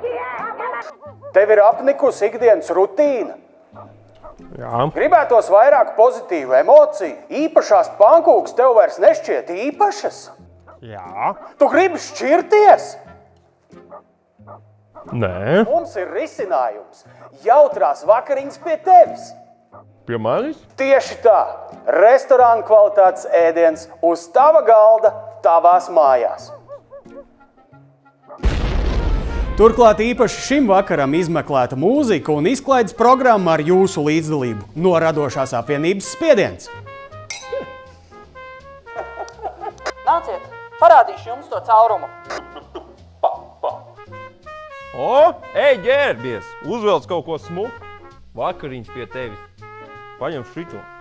Tev ir apnikusi ikdienas rutīna. Jā. Gribētos vairāk pozitīvu emociju. Īpašās pankūkas tev vairs nešķiet īpašas. Jā. Tu gribi šķirties? Nē. Mums ir risinājums. Jautrās vakariņas pie tevis. Pie manis? Tieši tā. Restorāna kvalitātes ēdiens uz tava galda, tavās mājās. Turklāt īpaši šim vakaram izmeklēta mūzika un izklaides programma ar jūsu līdzdalību no Radošās apvienības Spiediens. Nāciet, parādīšu jums to caurumu. O, ej ģērbies! Uzvelc kaut ko smuku. Vakariņas pie tevis. Paņem šito.